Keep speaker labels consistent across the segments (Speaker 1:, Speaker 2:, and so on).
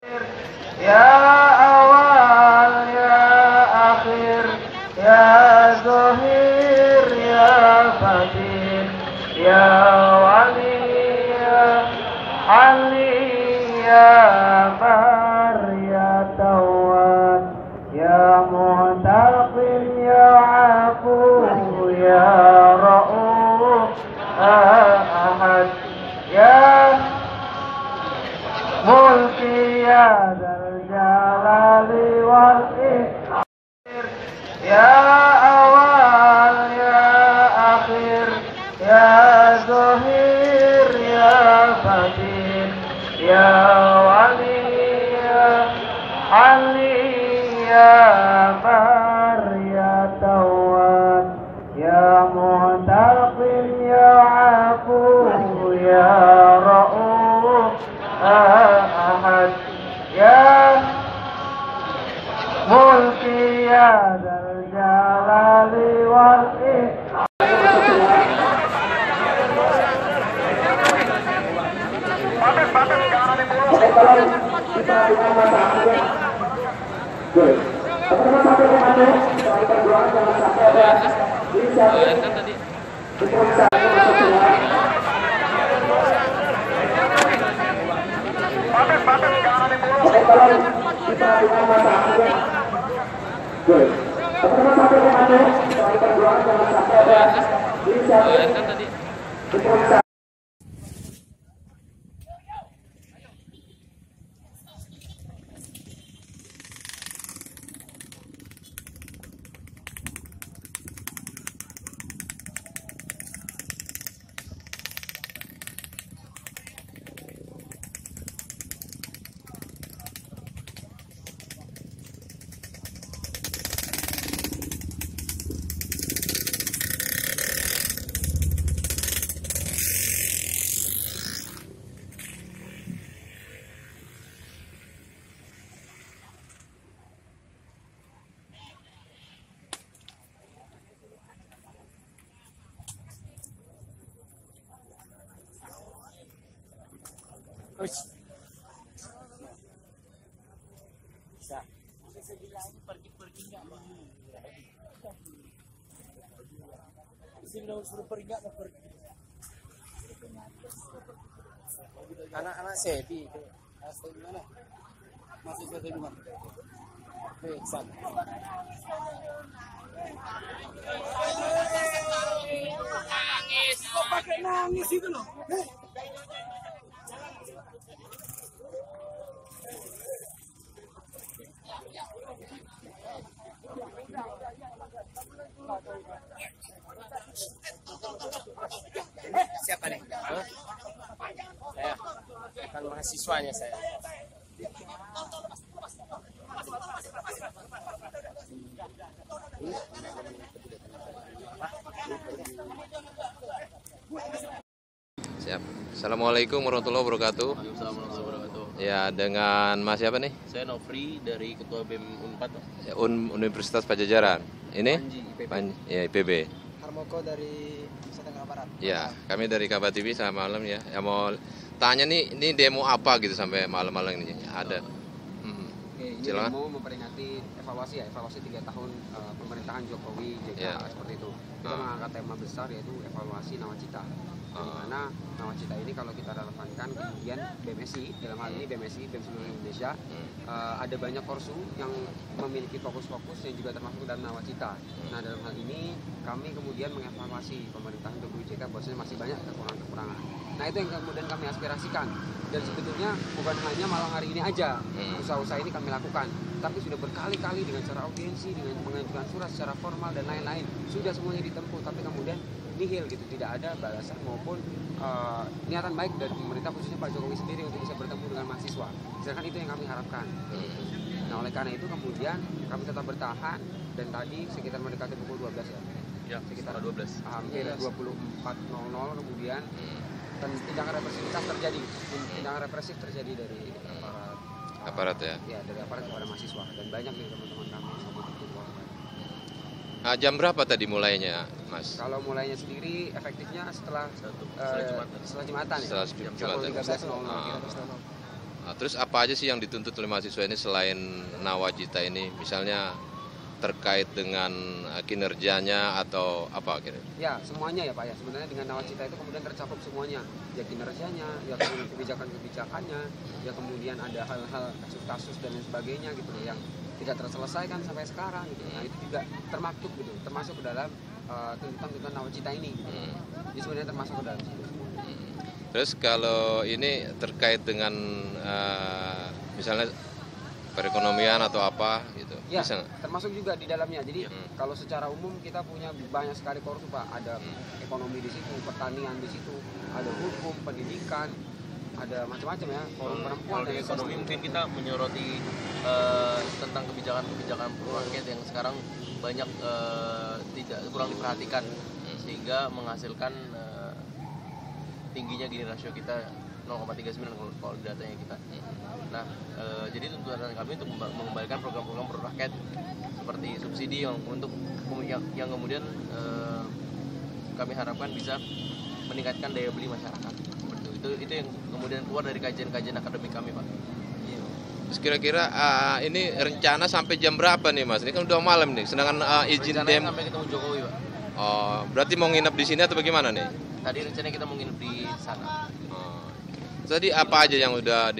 Speaker 1: Ya awal ya akhir ya zahir ya batin ya wali ya ali ya bar ya tawwab ya mu'taqim ya afu ya ra'uf ahad ya mulki ya dzal jalali wal ikram. Ya awal ya akhir ya zahir ya batin ya wali ya ali ya bar ya tawwab ya mu'taqim ya afu ya ra'uf ahad ya mulki ya dzal jalali wal ikram.
Speaker 2: Bisa bilang pergi-pergi nggak mau. Suruh pergi nggak mau pergi. Anak-anak Sebi itu asal di mana? Masih Sebi di mana? Beksan. Nangis. Kok pakai nangis itu loh? Siapa nih? Saya kan mahasiswanya saya.
Speaker 3: Siap. Assalamualaikum warahmatullahi wabarakatuh. Ya, dengan Mas siapa nih?
Speaker 4: Saya Nofri dari Ketua BEM Unpad.
Speaker 3: Ya, Universitas Pajajaran. Ini?
Speaker 4: Panji, IPB.
Speaker 3: Ya, IPB.
Speaker 2: Harmoko dari Nusa Tenggara Barat.
Speaker 3: Ya, kami dari Kabar TV sama malam ya. Ya mau tanya nih, ini demo apa gitu sampai malam-malam ini? Ada.
Speaker 4: Oke, ini
Speaker 3: Silakan.
Speaker 4: demo memperingati evaluasi 3 tahun pemerintahan Jokowi JK
Speaker 3: Ya.
Speaker 4: seperti itu. Kita mengangkat tema besar yaitu evaluasi Nawacita. Di mana Nawacita ini kalau kita relevankan kemudian BMSI, dalam hal ini BMSI, BEM seluruh Indonesia, ada banyak korsu yang memiliki fokus-fokus yang juga termasuk dalam Nawacita. Nah, dalam hal ini kami kemudian mengevaluasi pemerintahan Jokowi JK bahwasanya masih banyak kekurangan-kekurangan. Nah, itu yang kemudian kami aspirasikan. Dan sebetulnya bukan hanya malam hari ini aja usaha-usaha ini kami lakukan, tapi sudah berkali-kali dengan cara audiensi, dengan mengajukan surat secara formal dan lain-lain, sudah semuanya ditempuh, tapi kemudian nihil gitu, tidak ada balasan maupun niatan baik dari pemerintah khususnya Pak Jokowi sendiri untuk bisa bertemu dengan mahasiswa. Sedangkan itu yang kami harapkan. Nah, oleh karena itu kemudian kami tetap bertahan dan tadi sekitar mendekati pukul 12 ya.
Speaker 3: Ya,
Speaker 4: sekitar
Speaker 3: 12.
Speaker 4: Hampir 24.00 kemudian dan tindakan represivitas terjadi, tindakan represif terjadi dari
Speaker 3: Aparat ya.
Speaker 4: Ya, dari aparat kepada mahasiswa dan banyak nih teman-teman kami yang sampai korban.
Speaker 3: Jam berapa tadi mulainya, Mas?
Speaker 4: Kalau mulainya sendiri efektifnya setelah Jumatan ya.
Speaker 3: Setelah Jumatan.
Speaker 4: 13.00.
Speaker 3: Nah, terus apa aja sih yang dituntut oleh mahasiswa ini selain nawacita ini, misalnya terkait dengan kinerjanya atau apa kira?
Speaker 4: Ya, semuanya ya Pak ya. Sebenarnya dengan nawacita itu kemudian tercakup semuanya. Ya kinerjanya, ya kemudian kebijakan-kebijakannya, ya kemudian ada hal-hal kasus-kasus dan lain sebagainya gitu yang tidak terselesaikan sampai sekarang gitu. Nah, itu juga termaktub gitu, termasuk ke dalam tuntutan-tuntutan nawacita ini. Jadi sebenarnya termasuk ke dalam situ.
Speaker 3: Terus kalau ini terkait dengan misalnya perekonomian atau apa gitu,
Speaker 4: Ya,
Speaker 3: bisa nggak?
Speaker 4: termasuk juga di dalamnya. Jadi kalau secara umum kita punya banyak sekali korsu Pak. Ada ekonomi di situ, pertanian di situ, ada hukum, pendidikan, ada macam-macam ya. Forum perempuan
Speaker 5: Kalau di
Speaker 4: dan
Speaker 5: ekonomi mungkin kita menyoroti tentang kebijakan rakyat yang sekarang banyak kurang diperhatikan sehingga menghasilkan tingginya gini rasio kita 0,39 kalau datanya kita. Nah, jadi tuntutan kami untuk mengembalikan program-program pro rakyat seperti subsidi yang kemudian kami harapkan bisa meningkatkan daya beli masyarakat. Seperti itu yang kemudian keluar dari kajian-kajian akademik kami, Pak.
Speaker 3: Terus kira-kira ini rencana sampai jam berapa nih Mas? Ini kan udah malam nih, sedangkan izin
Speaker 5: Rencananya sampai ketemu Jokowi, Pak.
Speaker 3: Oh, berarti mau nginep di sini atau bagaimana nih?
Speaker 5: Tadi rencananya kita mau nginep di sana.
Speaker 3: Tadi apa aja yang udah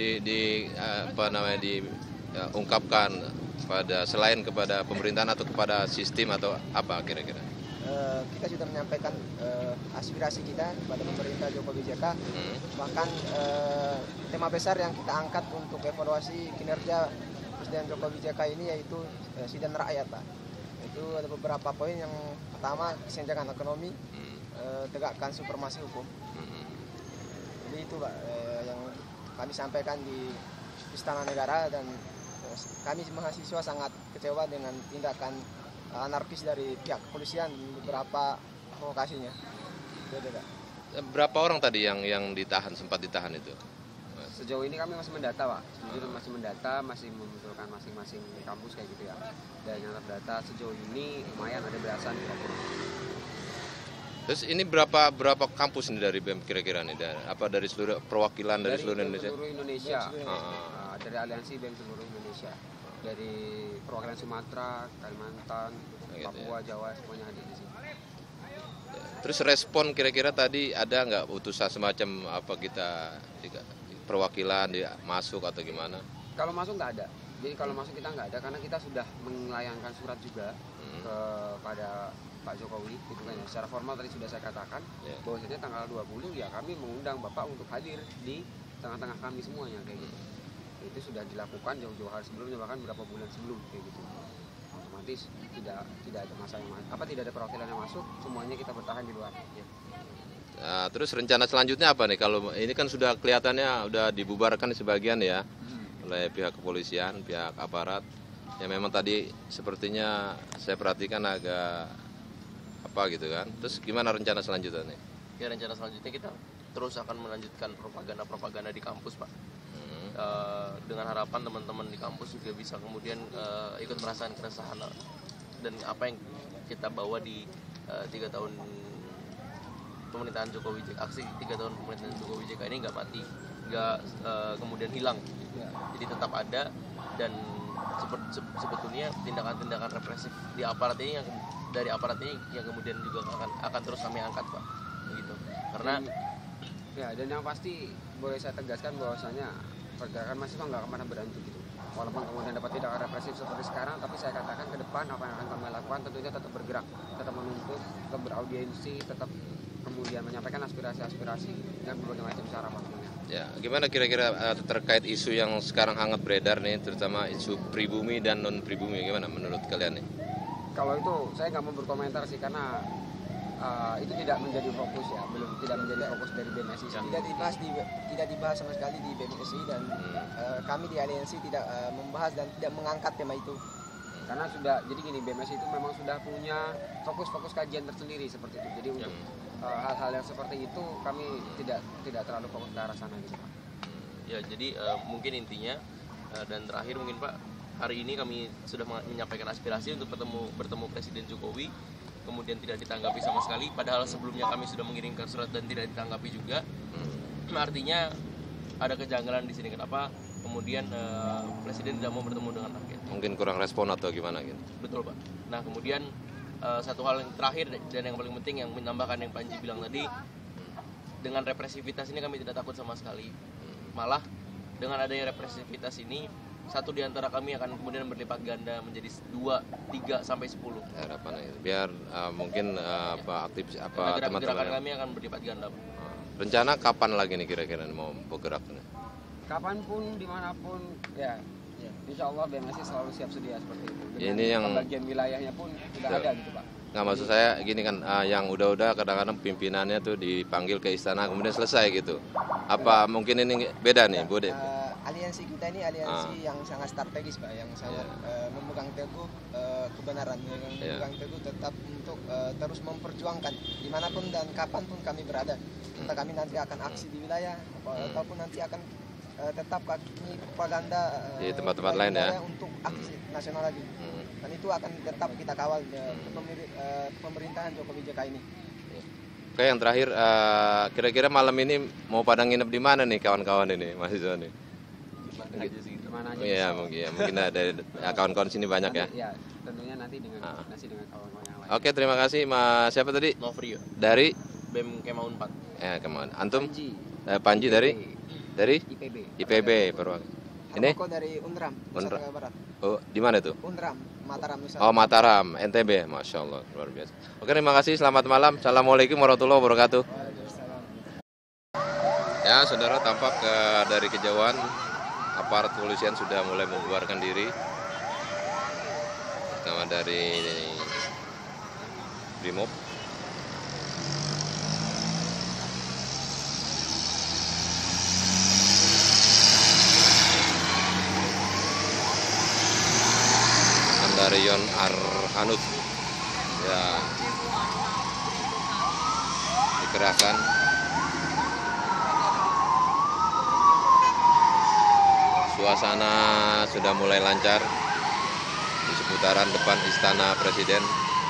Speaker 3: diungkapkan pada selain kepada pemerintahan atau kepada sistem atau apa kira-kira?
Speaker 6: Kita sudah menyampaikan aspirasi kita kepada pemerintah Jokowi JK. Bahkan tema besar yang kita angkat untuk evaluasi kinerja Presiden Jokowi JK ini yaitu sidang rakyat, Pak. Itu ada beberapa poin. Yang pertama, kesenjangan ekonomi, tegakkan supremasi hukum. Jadi itu Pak, yang kami sampaikan di Istana Negara, dan kami mahasiswa sangat kecewa dengan tindakan anarkis dari pihak kepolisian di beberapa lokasinya. Itu aja, Pak.
Speaker 3: Berapa orang tadi yang ditahan, sempat ditahan itu?
Speaker 4: Sejauh ini kami masih mendata Pak, masih mendata, masih memunculkan masing-masing kampus kayak gitu ya. Dan yang terdata sejauh ini lumayan ada belasan.
Speaker 3: Terus ini berapa kampus ini dari BEM kira-kira nih? Dari seluruh perwakilan dari seluruh Indonesia?
Speaker 4: Seluruh Indonesia. Dari aliansi BEM seluruh Indonesia. Dari perwakilan Sumatera, Kalimantan, Papua, Jawa, semuanya ada di sini.
Speaker 3: Terus respon kira-kira tadi ada nggak utusan semacam apa perwakilan masuk atau gimana?
Speaker 4: Kalau masuk nggak ada. Jadi kalau masuk kita nggak ada karena kita sudah melayangkan surat juga kepada Pak Jokowi, gitu kan ya. Secara formal tadi sudah saya katakan bahwasanya tanggal 20 ya kami mengundang Bapak untuk hadir di tengah-tengah kami semuanya kayak gitu. Itu sudah dilakukan jauh-jauh hari sebelumnya, bahkan beberapa bulan sebelum kayak gitu. Otomatis tidak ada masa yang tidak ada perwakilan yang masuk, semuanya kita bertahan di luar. Ya.
Speaker 3: Nah, terus rencana selanjutnya apa nih? Kalau ini kan sudah kelihatannya udah dibubarkan sebagian ya oleh pihak kepolisian, pihak aparat. Ya memang tadi sepertinya saya perhatikan agak apa gitu kan. Terus gimana rencana selanjutnya nih?
Speaker 5: Ya, rencana selanjutnya kita terus akan melanjutkan propaganda di kampus, Pak. Dengan harapan teman-teman di kampus juga bisa kemudian ikut merasakan keresahan dan apa yang kita bawa di 3 tahun pemerintahan Jokowi JK, aksi 3 tahun pemerintahan Jokowi JK ini nggak mati, nggak kemudian hilang, jadi tetap ada. Dan sebetulnya tindakan-tindakan represif di aparat ini dari aparat ini yang kemudian juga akan terus kami angkat, Pak, begitu. Karena
Speaker 4: dan yang pasti boleh saya tegaskan bahwasanya pergerakan mahasiswa nggak akan berhenti gitu. Walaupun kemudian dapat tindakan represif seperti sekarang, tapi saya katakan ke depan apa yang akan kami lakukan tentunya tetap bergerak, tetap menuntut, tetap beraudiensi, tetap kemudian menyampaikan aspirasi-aspirasi dan berbagai macam cara pastinya.
Speaker 3: Ya, gimana kira-kira terkait isu yang sekarang hangat beredar nih, terutama isu pribumi dan non pribumi, gimana menurut kalian nih?
Speaker 4: Kalau itu saya nggak mau berkomentar sih karena itu tidak menjadi fokus ya, tidak menjadi fokus dari BMSI.
Speaker 6: Tidak dibahas sama sekali di BMSI, dan kami di aliansi tidak membahas dan tidak mengangkat tema itu.
Speaker 4: Karena sudah, jadi gini, BMSI itu memang sudah punya fokus kajian tersendiri seperti itu. Jadi untuk hal-hal yang seperti itu kami tidak terlalu fokus ke arah sana gitu, Pak.
Speaker 5: Ya, jadi mungkin intinya dan terakhir mungkin Pak, hari ini kami sudah menyampaikan aspirasi untuk bertemu Presiden Jokowi, kemudian tidak ditanggapi sama sekali, padahal sebelumnya kami sudah mengirimkan surat dan tidak ditanggapi juga. Artinya ada kejanggalan di sini. Kenapa kemudian presiden tidak mau bertemu dengan rakyat.
Speaker 3: Mungkin kurang respon atau gimana gitu.
Speaker 5: Betul Pak. Nah kemudian satu hal yang terakhir dan yang paling penting yang menambahkan yang Panji bilang tadi, dengan represivitas ini kami tidak takut sama sekali. Malah dengan adanya represivitas ini, satu di antara kami akan kemudian berlipat ganda menjadi 2, 3 sampai 10.
Speaker 3: Harapannya itu. Biar mungkin teman-teman
Speaker 5: Gerakan kami akan berlipat ganda Pak.
Speaker 3: rencana kapan lagi nih kira-kira mau bergerak nih?
Speaker 4: Kapanpun, dimanapun, ya insya Allah BMSI selalu siap sedia seperti itu. Dengan
Speaker 3: Ini yang
Speaker 4: pembagian wilayahnya pun sudah ada gitu Pak.
Speaker 3: Nggak, maksud saya gini kan, yang udah-udah kadang-kadang pimpinannya tuh dipanggil ke istana kemudian selesai gitu. Apa mungkin ini beda nih, Bu?
Speaker 6: Aliansi kita ini aliansi yang sangat strategis Pak, yang sangat memegang teguh kebenaran, yang memegang teguh tetap untuk terus memperjuangkan dimanapun dan kapanpun kami berada. Entah kami nanti akan aksi di wilayah ataupun nanti akan tetap kami propaganda
Speaker 3: di tempat-tempat lain ya
Speaker 6: untuk aksi nasional lagi. Dan itu akan tetap kita kawal pemerintahan Jokowi JK ini.
Speaker 3: Oke, yang terakhir, kira-kira malam ini mau pada nginep di mana nih kawan-kawan ini, mahasiswa nih?
Speaker 4: Kemana aja?
Speaker 3: Iya, mungkin ada kawan-kawan sini banyak ya.
Speaker 4: Ya, tentunya nanti dengan koordinasi dengan kawan-kawan yang lain.
Speaker 3: Oke, terima kasih Mas. Siapa tadi?
Speaker 5: Novrio,
Speaker 3: Dari
Speaker 5: BEM Kema Unpad.
Speaker 3: Kemana? Antum?
Speaker 4: Panji.
Speaker 3: Panji dari
Speaker 4: IPB.
Speaker 3: IPB Purwakarta. Ini?
Speaker 6: Aku dari Unram, Nusa Tenggara Barat.
Speaker 3: Oh, di mana tuh?
Speaker 6: Unram, Mataram, Nusa.
Speaker 3: Oh, Mataram, NTB. Masya Allah, luar biasa. Oke, terima kasih. Selamat malam. Assalamualaikum warahmatullahi wabarakatuh. Ya, saudara, tampak dari kejauhan aparat kepolisian sudah mulai membubarkan diri. Pertama dari Brimob. Dari Yon Arhanud ya dikerahkan. Suasana sudah mulai lancar di seputaran depan Istana Presiden,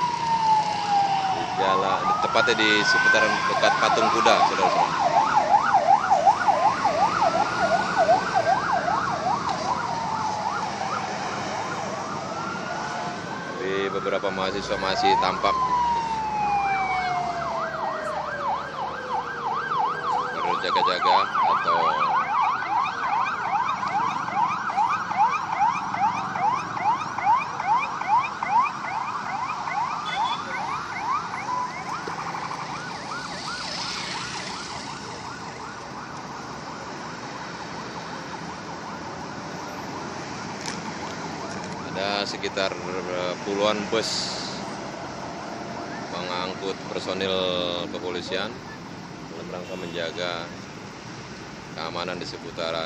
Speaker 3: tepatnya di seputaran dekat patung kuda, saudara-saudara. Beberapa mahasiswa masih tampak berjaga-jaga atau ada sekitar puluhan bus mengangkut personil kepolisian dalam rangka menjaga keamanan di seputaran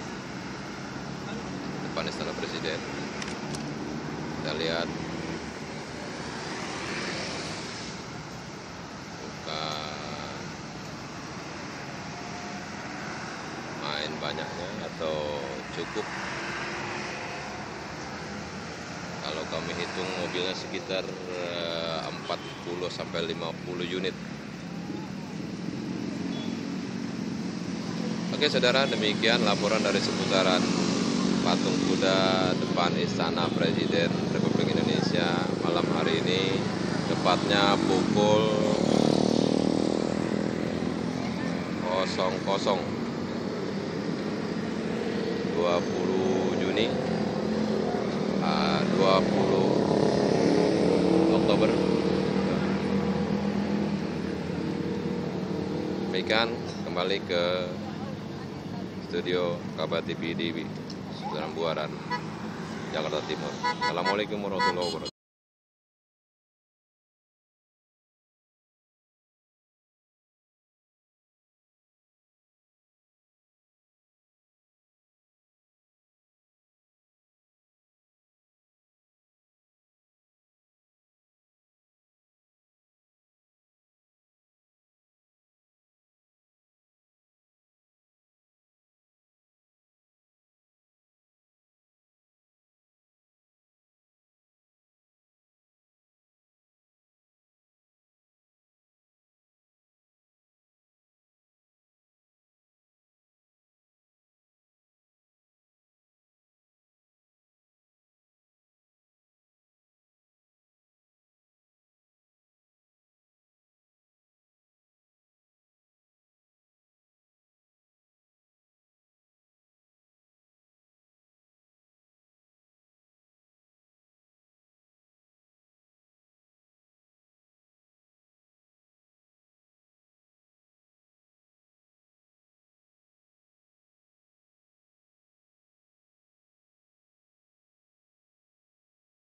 Speaker 3: depan Istana Presiden. Kita lihat bukan main banyaknya atau cukup. Kalau kami hitung mobilnya sekitar 40 sampai 50 unit. Oke saudara, demikian laporan dari seputaran patung kuda depan Istana Presiden Republik Indonesia malam hari ini, tepatnya pukul 00 20 Juni 20 Oktober. Demikian kembali ke studio Kabar TV di Seputaran Buaran, Jakarta Timur. Assalamualaikum warahmatullahi wabarakatuh.